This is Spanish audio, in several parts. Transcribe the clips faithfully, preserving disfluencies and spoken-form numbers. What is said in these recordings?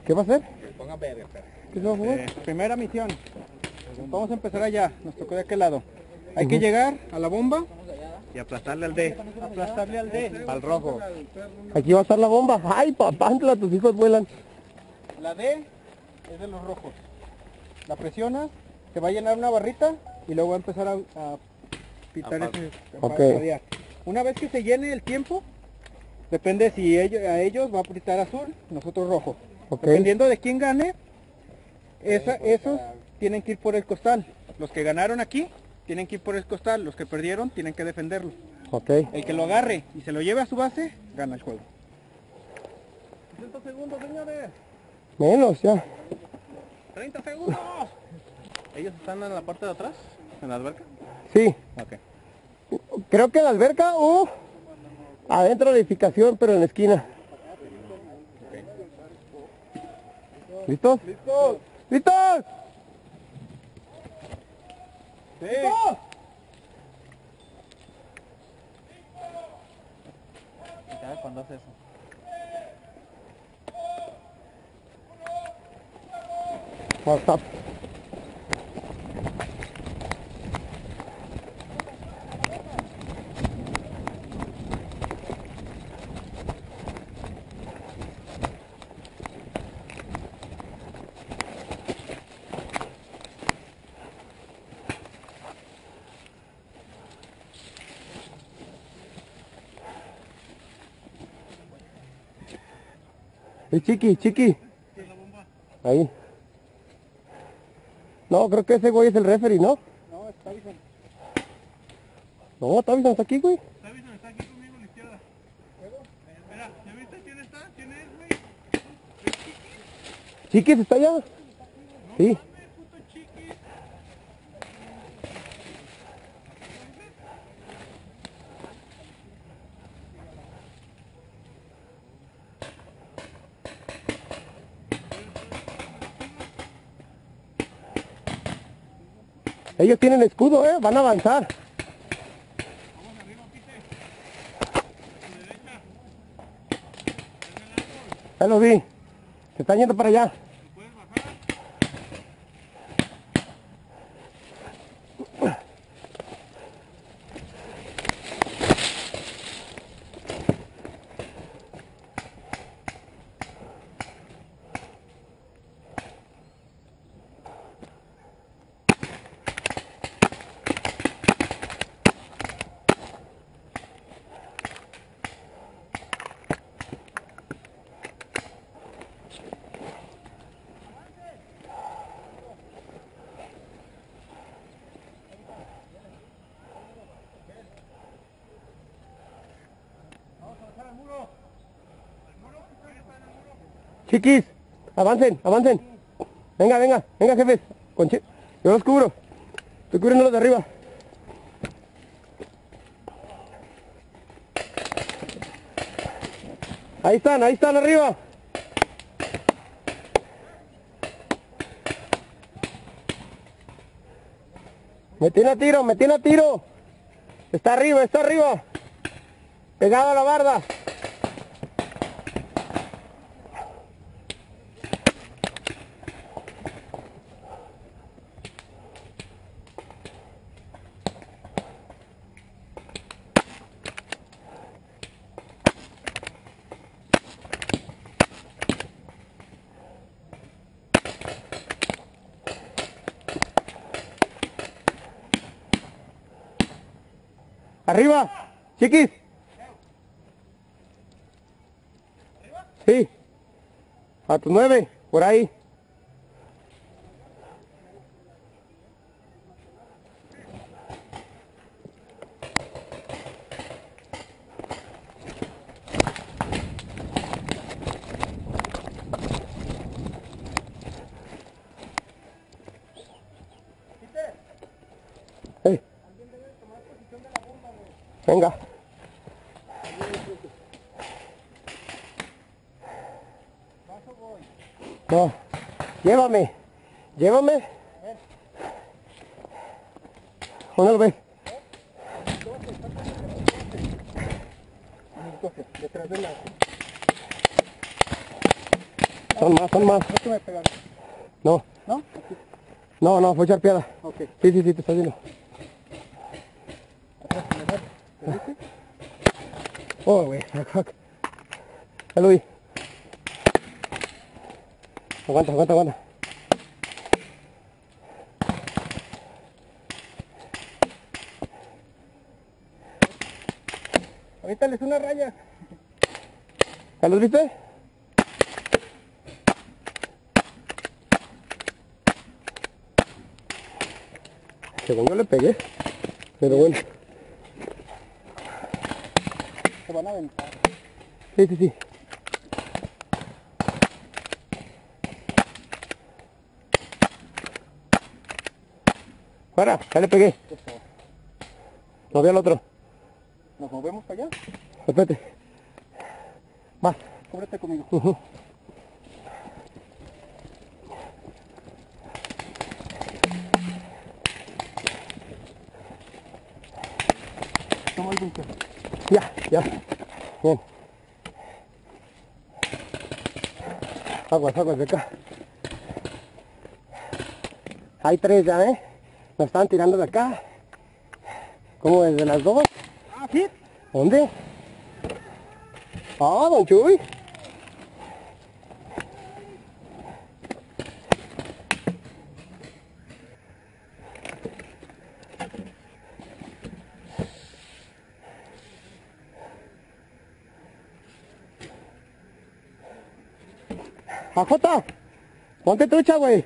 ¿Qué va a hacer? Que pongan verga, pero. ¿Qué se va a jugar? Eh, primera misión. Vamos a empezar allá, nos tocó de aquel lado. Hay que llegar a la bomba y aplastarle al D. Aplastarle al D, al rojo. Aquí va a estar la bomba. Ay, papantla, tus hijos vuelan. La D es de los rojos. La presionas, te va a llenar una barrita y luego va a empezar a, a pitar ese. Ok. Radiar. Una vez que se llene el tiempo, depende si ellos, a ellos va a apretar azul, nosotros rojo. Ok. Dependiendo de quién gane, esa, esos tienen que ir por el costal. Los que ganaron aquí tienen que ir por el costal, los que perdieron tienen que defenderlo. Ok. El que lo agarre y se lo lleve a su base, gana el juego. sesenta segundos, señores. Menos, ya. treinta segundos. ¿Ellos están en la parte de atrás? ¿En la alberca? Sí. Ok. Creo que en la alberca o adentro de la edificación, pero en la esquina. ¿Listos? ¿Listos? ¡Listos! Sí. Ya cuando hace eso. WhatsApp. ¡Eh, chiqui, chiqui! Ahí. No, creo que ese güey es el referee, ¿no? No, está bien. No, Tavison está aquí, güey. Tavison está aquí conmigo a la izquierda. Mira, ¿ya viste quién está? ¿Quién es, güey? Chiquis está allá. Sí. Puto Chiquis. Ellos tienen escudo, eh, van a avanzar. Vamos arriba, Pite. A tu derecha. Ya lo vi. Se están yendo para allá. ¿Lo puedes bajar? Chiquis, avancen, avancen. Venga, venga, venga, jefes. Con chi- Yo los cubro. Estoy cubriendo los de arriba. Ahí están, ahí están arriba. Me tiene a tiro, me tiene a tiro. Está arriba, está arriba. Pegado a la barda. Arriba, chiquis. Sí. A tus nueve, por ahí. Hey. Venga. No, llévame, llévame. ¿Dónde lo ves? Detrás de la... Son más, son más. ¿Esto me pegaron? No, ¿No? Aquí. no, no, fue charpeada. Ok. Sí, sí, sí, te está viendo. Atrás, mejor. ¿Lo viste? Oh, güey, acá. Ya lo vi. Aguanta, aguanta, aguanta. Avíntales una raya. ¿Ya los viste? Según yo le pegué, pero bueno. Se van a aventar. Sí, sí, sí. Fuera, ya le pegué. Eso. No veo al otro. ¿Nos movemos para allá? Espérate. Más. Cúbrete conmigo. Uh-huh. Toma el búnker. Ya, ya. Bien. Aguas, aguas de acá. Hay tres ya, ¿eh? Nos están tirando de acá. ¿Cómo desde las dos? Ah, sí. ¿Dónde? Ah, don Chuy. Ajota, ponte trucha, güey.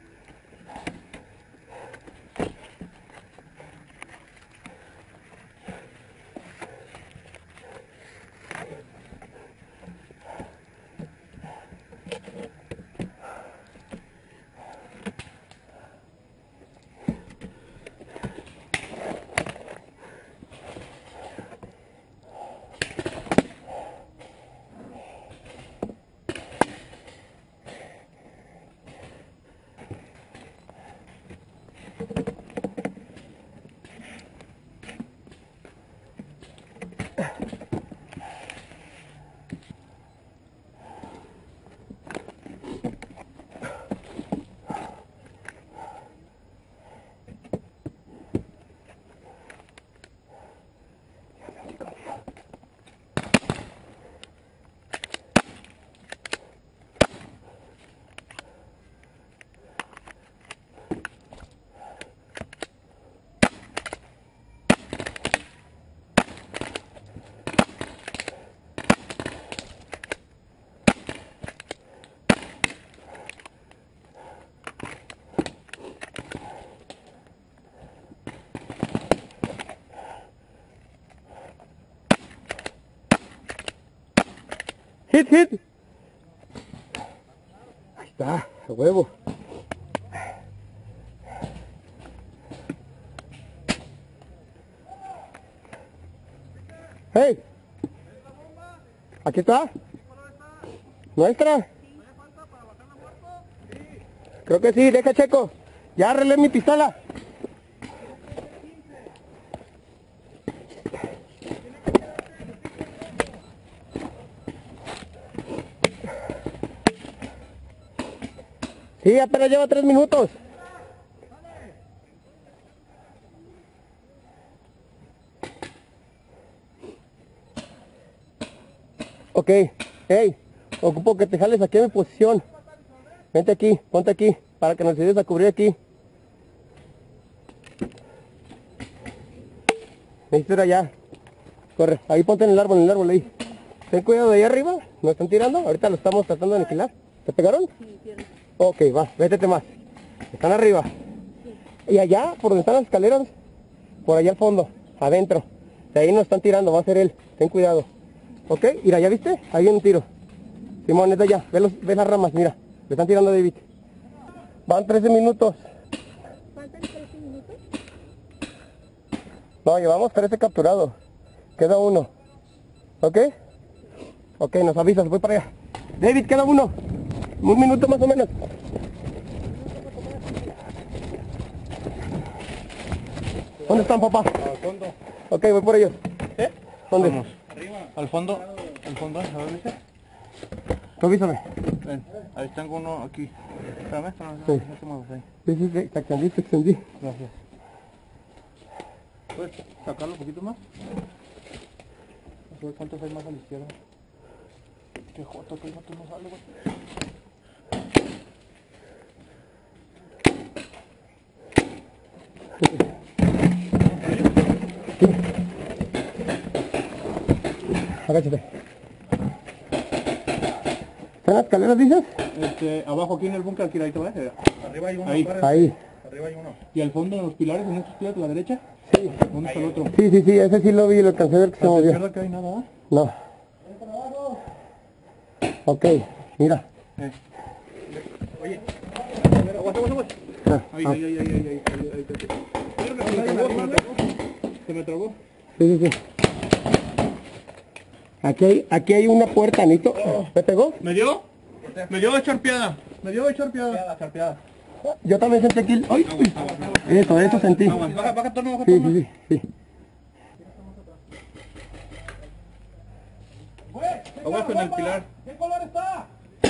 Hit, hit. Ahí está, a huevo. Hey. Aquí está. Nuestra. Creo que sí, deja checo. Ya arreglé mi pistola. Sí, apenas lleva tres minutos. Ok, hey, ocupo que te jales aquí a mi posición. Vente aquí, ponte aquí, para que nos ayudes a cubrir aquí. Necesito ir allá. Corre, ahí ponte en el árbol, en el árbol ahí. Ten cuidado de ahí arriba, nos están tirando, ahorita lo estamos tratando de aniquilar. ¿Te pegaron? Sí, pierna. Ok, va, vétete más. Están arriba. Y allá, por donde están las escaleras, por allá al fondo, adentro. De ahí nos están tirando, va a ser él. Ten cuidado. Ok, mira, ¿ya viste? Ahí hay un tiro. Simón, es de allá. Ve, los, ve las ramas, mira. Le están tirando a David. Van trece minutos. ¿Faltan trece minutos? No, llevamos trece capturados. Queda uno. ¿Ok? Ok, nos avisas, voy para allá. David, queda uno. Un minuto más o menos. ¿Dónde están, papá? Al fondo. Ok, voy por ellos. ¿Eh? ¿Dónde? Vamos. Al fondo. Al fondo, ¿a dónde está? Tú avísame. Ven, ahí tengo uno aquí. Espérame, espérame, Sí. no te muevas ahí. Sí, sí, sí, te extendí, te extendí. Gracias. ¿Puedes sacarlo un poquito más? A ver cuántos hay más a la izquierda. Qué joto, que el gato no sale, güey. Agáchate. ¿Están las escaleras, dices? Este, abajo aquí en el búnker, aquí, ahí te va. Arriba hay uno. Ahí, párate. ahí. Arriba hay uno. ¿Y al fondo de los pilares, en estos pilares a la derecha? Sí. ¿Dónde está el otro? Sí, sí, sí, ese sí lo vi, lo alcancé a ver que se ¿A la movió. izquierda que hay nada? ¿Eh? No. Ok, mira. Eh. Oye, aguanta, aguanta, aguanta. Ah, Ahí, ah. ahí, ahí, ahí, ahí, ahí, ahí, ahí. Se me trabó, se me trabó. Se me trabó. Sí, sí, sí. Aquí hay, aquí hay una puerta, Nito. ¿Me pegó? ¿Me dio? Me dio de charpeada. Me dio de charpeada. Charpeada. Yo también sentí aquí. ¡Ay! Eso, eso sentí. Baja, baja torno, baja Sí, torno. sí, sí, sí. Aguas con el pilar. ¿Qué color está?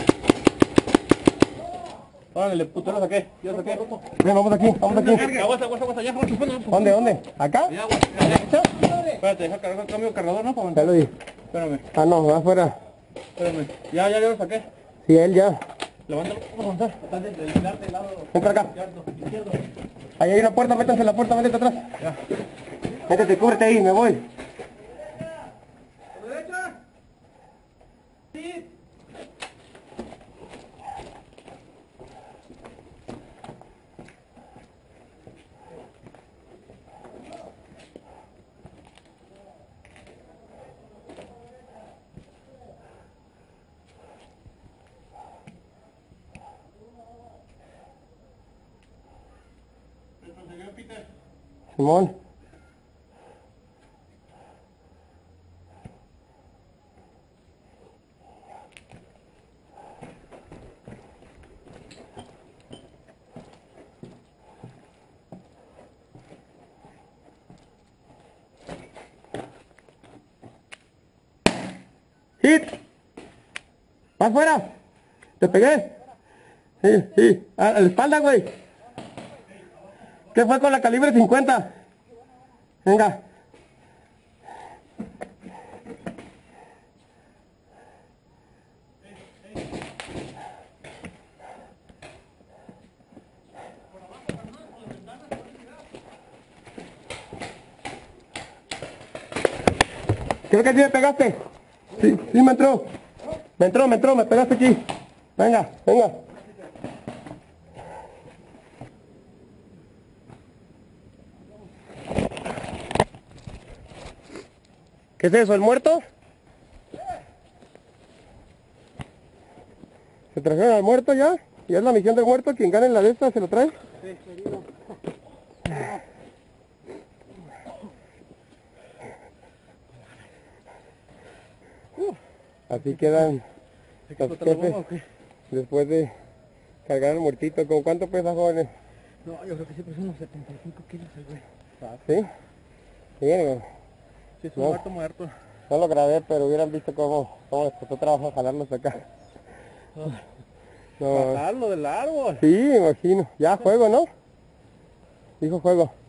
Órale, puto, lo saqué. Ya lo saqué. Ven, vamos aquí, vamos aquí. Aguanta, aguanta, aguanta. Ya, aguanta, aguanta. ¿Dónde, dónde? ¿Acá? Ya, aguanta. Espérate, deja cargar, cambio de cargador, ¿no? Para Ya aventar. lo di. Espérame, Ah, no, va afuera. espérame. Ya, ya, ya lo saqué. Sí, él ya. Levántalo, vamos a avanzar. Entra acá. Ahí hay una puerta, métanse en la puerta, métete atrás. Ya. Métete, cúbrete ahí, me voy. Simón. Hit. ¿Vas afuera? ¿Te pegué? Sí, sí. A a la espalda, güey. ¿Qué fue con la calibre cincuenta? Venga. Creo que sí me pegaste. Sí, sí me entró. Me entró, me entró, me pegaste aquí. Venga, venga. ¿Qué es eso, el muerto? ¿Se trajeron al muerto ya? ¿Y es la misión del muerto? ¿Quien gane la de esta se lo trae? Sí, querido. Así quedan los jefes después de cargar al muertito. ¿Con cuánto pesa, jóvenes? No, yo creo que sí, pero son unos setenta y cinco kilos el güey. ¿Sí? Sí, digo, Sí, es No. un muerto muerto. no lo grabé, pero hubieran visto cómo, cómo les costó trabajo jalarlos acá. No, Bajarlo del árbol. sí, me imagino. Ya, juego, ¿no? Dijo juego.